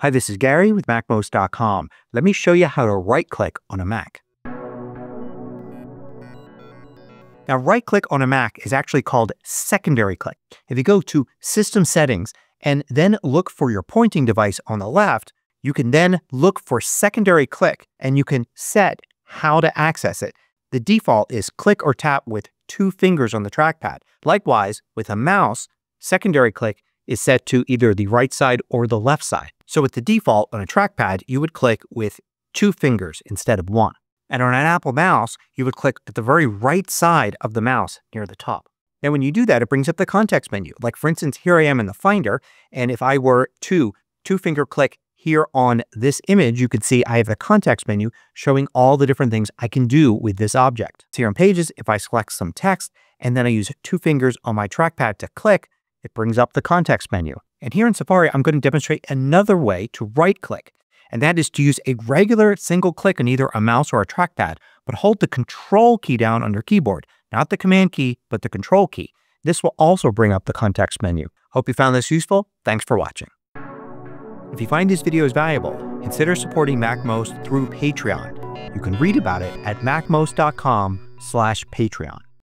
Hi, this is Gary with MACMOST.com. Let me show you how to right-click on a Mac. Now, right-click on a Mac is actually called secondary click. If you go to System Settings and then look for your pointing device on the left, you can then look for secondary click and you can set how to access it. The default is click or tap with 2 fingers on the trackpad. Likewise, with a mouse, secondary click is set to either the right side or the left side. So with the default on a trackpad, you would click with 2 fingers instead of 1. And on an Apple mouse, you would click at the very right side of the mouse near the top. Now, when you do that, it brings up the context menu. Like for instance, here I am in the Finder, and if I were to 2-finger click here on this image, you could see I have the context menu showing all the different things I can do with this object. So here on Pages, if I select some text and then I use 2 fingers on my trackpad to click, it brings up the context menu. And here in Safari, I'm going to demonstrate another way to right-click. And that is to use a regular single click on either a mouse or a trackpad, but hold the Control key down on your keyboard. Not the Command key, but the Control key. This will also bring up the context menu. Hope you found this useful. Thanks for watching. If you find these videos valuable, consider supporting MACMOST through Patreon. You can read about it at MACMOST.com/Patreon.